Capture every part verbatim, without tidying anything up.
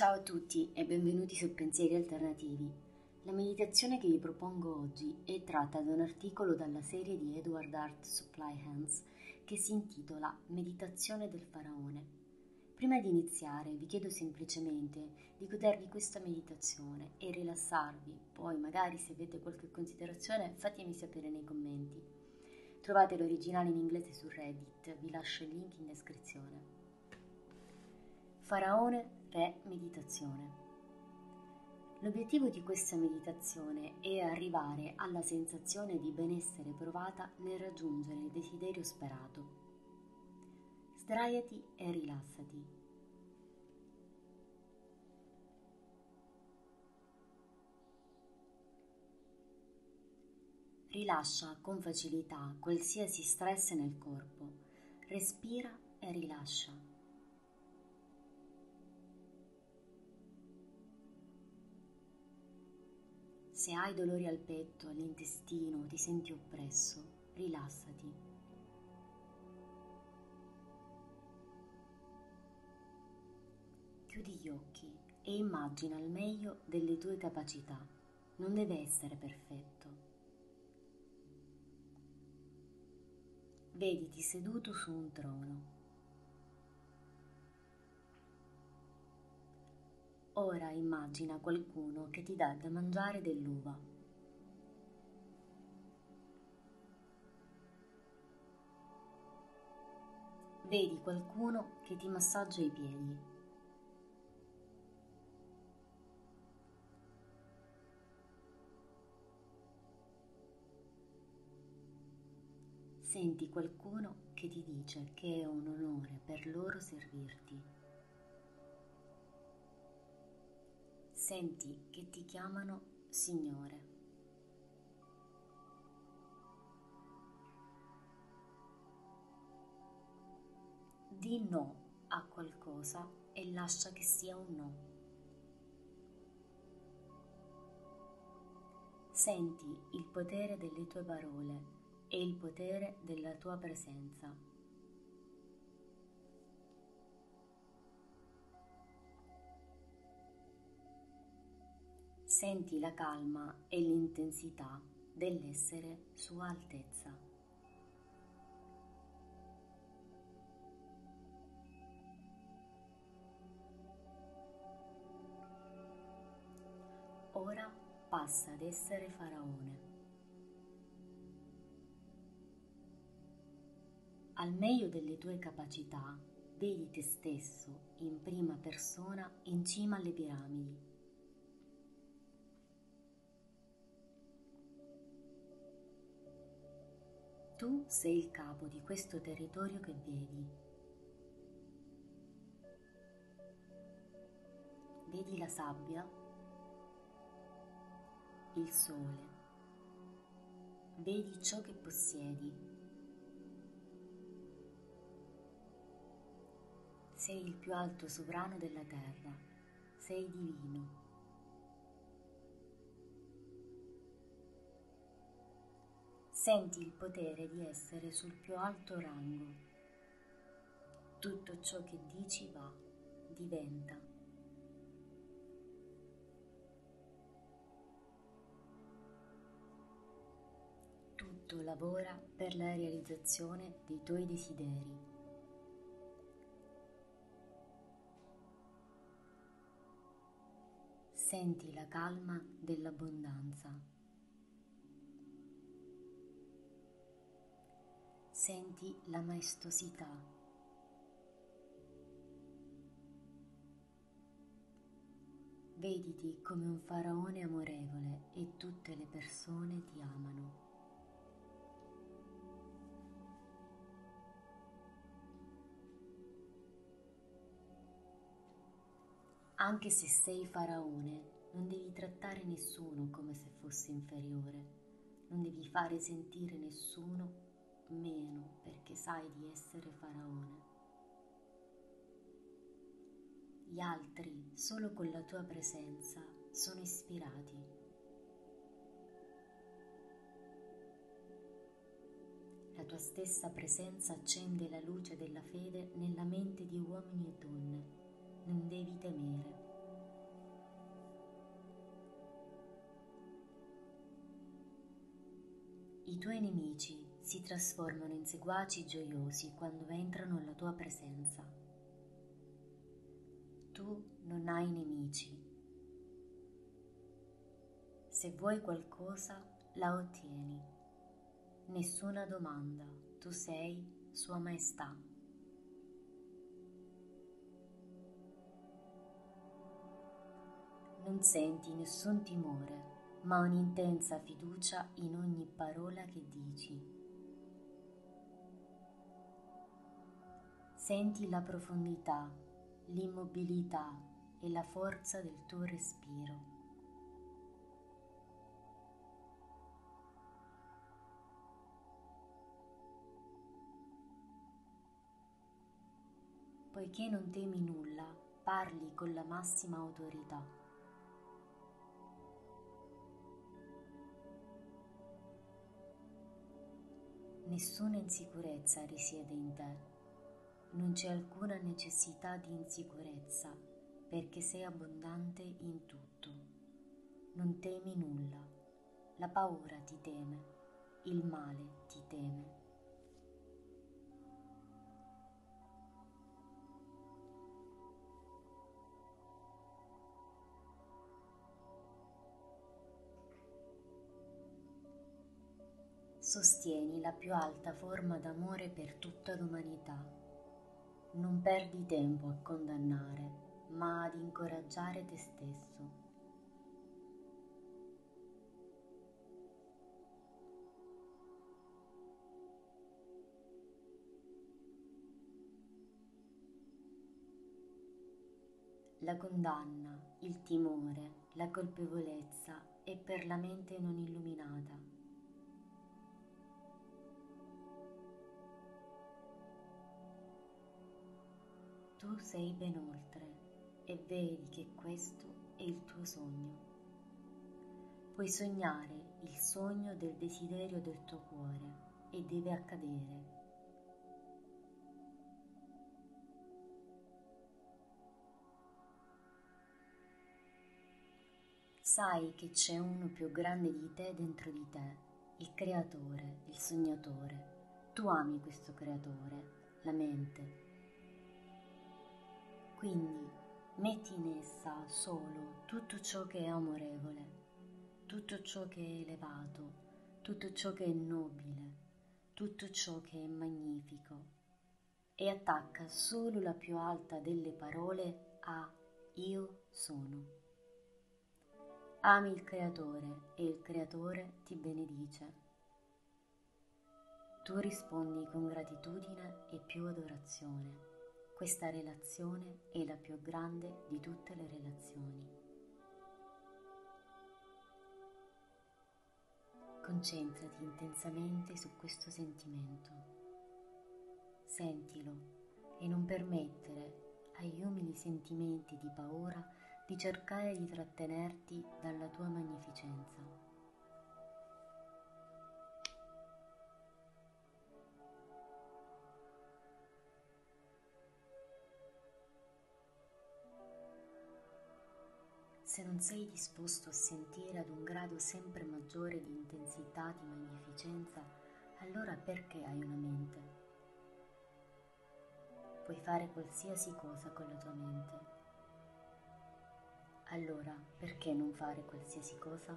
Ciao a tutti e benvenuti su Pensieri Alternativi. La meditazione che vi propongo oggi è tratta da un articolo dalla serie di Edward Hart Supply Hands che si intitola Meditazione del Faraone. Prima di iniziare vi chiedo semplicemente di godervi questa meditazione e rilassarvi, poi magari se avete qualche considerazione fatemi sapere nei commenti. Trovate l'originale in inglese su Reddit, vi lascio il link in descrizione. Faraone, Re, meditazione. L'obiettivo di questa meditazione è arrivare alla sensazione di benessere provata nel raggiungere il desiderio sperato. Sdraiati e rilassati. Rilascia con facilità qualsiasi stress nel corpo. Respira e rilascia. Se hai dolori al petto, all'intestino, ti senti oppresso, rilassati. Chiudi gli occhi e immagina il meglio delle tue capacità. Non deve essere perfetto. Vediti seduto su un trono. Ora immagina qualcuno che ti dà da mangiare dell'uva. Vedi qualcuno che ti massaggia i piedi. Senti qualcuno che ti dice che è un onore per loro servirti. Senti che ti chiamano Signore. Di no a qualcosa e lascia che sia un no. Senti il potere delle tue parole e il potere della tua presenza. Senti la calma e l'intensità dell'essere sua altezza. Ora passa ad essere faraone. Al meglio delle tue capacità, vedi te stesso in prima persona in cima alle piramidi. Tu sei il capo di questo territorio che vedi. Vedi la sabbia, il sole, vedi ciò che possiedi. Sei il più alto sovrano della terra, sei divino. Senti il potere di essere sul più alto rango. Tutto ciò che dici va, diventa. Tutto lavora per la realizzazione dei tuoi desideri. Senti la calma dell'abbondanza. Senti la maestosità. Vediti come un faraone amorevole e tutte le persone ti amano. Anche se sei faraone, non devi trattare nessuno come se fosse inferiore, non devi fare sentire nessuno meno perché sai di essere faraone. Gli altri, solo con la tua presenza, sono ispirati. La tua stessa presenza accende la luce della fede nella mente di uomini e donne. Non devi temere. I tuoi nemici si trasformano in seguaci gioiosi quando entrano alla tua presenza. Tu non hai nemici. Se vuoi qualcosa, la ottieni. Nessuna domanda, tu sei Sua Maestà. Non senti nessun timore, ma un'intensa fiducia in ogni parola che dici. Senti la profondità, l'immobilità e la forza del tuo respiro. Poiché non temi nulla, parli con la massima autorità. Nessuna insicurezza risiede in te. Non c'è alcuna necessità di insicurezza, perché sei abbondante in tutto. Non temi nulla. La paura ti teme, il male ti teme. Sostieni la più alta forma d'amore per tutta l'umanità. Non perdi tempo a condannare, ma ad incoraggiare te stesso. La condanna, il timore, la colpevolezza è per la mente non illuminata. Tu sei ben oltre e vedi che questo è il tuo sogno. Puoi sognare il sogno del desiderio del tuo cuore e deve accadere. Sai che c'è uno più grande di te dentro di te, il creatore, il sognatore. Tu ami questo creatore, la mente. Quindi metti in essa solo tutto ciò che è amorevole, tutto ciò che è elevato, tutto ciò che è nobile, tutto ciò che è magnifico e attacca solo la più alta delle parole a Io sono. Ami il Creatore e il Creatore ti benedice. Tu rispondi con gratitudine e più adorazione. Questa relazione è la più grande di tutte le relazioni. Concentrati intensamente su questo sentimento. Sentilo e non permettere agli umili sentimenti di paura di cercare di trattenerti dalla tua magnificenza. Se non sei disposto a sentire ad un grado sempre maggiore di intensità, di magnificenza, allora perché hai una mente? Puoi fare qualsiasi cosa con la tua mente. Allora, perché non fare qualsiasi cosa?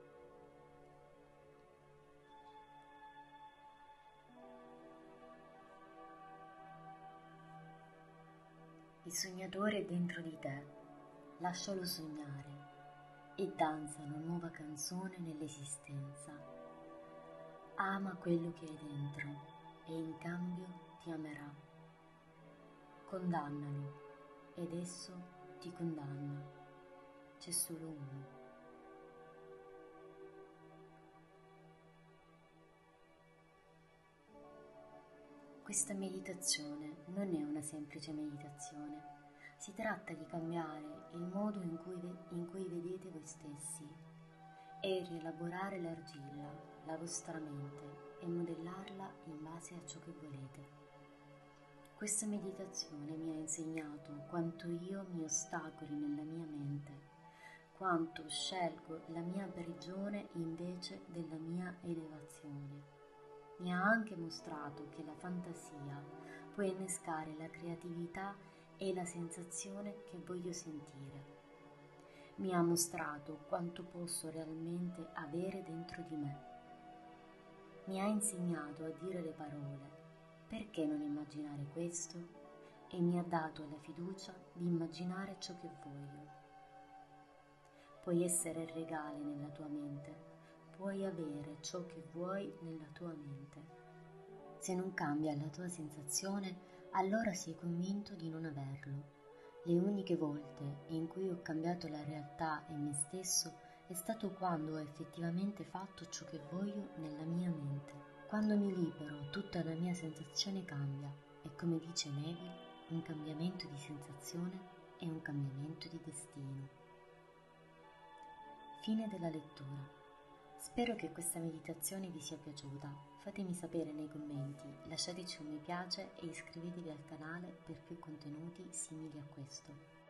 Il sognatore è dentro di te. Lascialo sognare e danza una nuova canzone nell'esistenza. Ama quello che hai dentro e in cambio ti amerà. Condannalo ed esso ti condanna. C'è solo uno. Questa meditazione non è una semplice meditazione. Si tratta di cambiare il modo in cui, in cui vedete voi stessi e rielaborare l'argilla, la vostra mente, e modellarla in base a ciò che volete. Questa meditazione mi ha insegnato quanto io mi ostacoli nella mia mente, quanto scelgo la mia prigione invece della mia elevazione. Mi ha anche mostrato che la fantasia può innescare la creatività e la sensazione che voglio sentire. Mi ha mostrato quanto posso realmente avere dentro di me. Mi ha insegnato a dire le parole, perché non immaginare questo? E mi ha dato la fiducia di immaginare ciò che voglio. Puoi essere regale nella tua mente, puoi avere ciò che vuoi nella tua mente. Se non cambia la tua sensazione, allora sei convinto di non averlo. Le uniche volte in cui ho cambiato la realtà e me stesso è stato quando ho effettivamente fatto ciò che voglio nella mia mente. Quando mi libero, tutta la mia sensazione cambia e, come dice Neville, un cambiamento di sensazione è un cambiamento di destino. Fine della lettura. Spero che questa meditazione vi sia piaciuta. Fatemi sapere nei commenti, lasciateci un mi piace e iscrivetevi al canale per più contenuti simili a questo.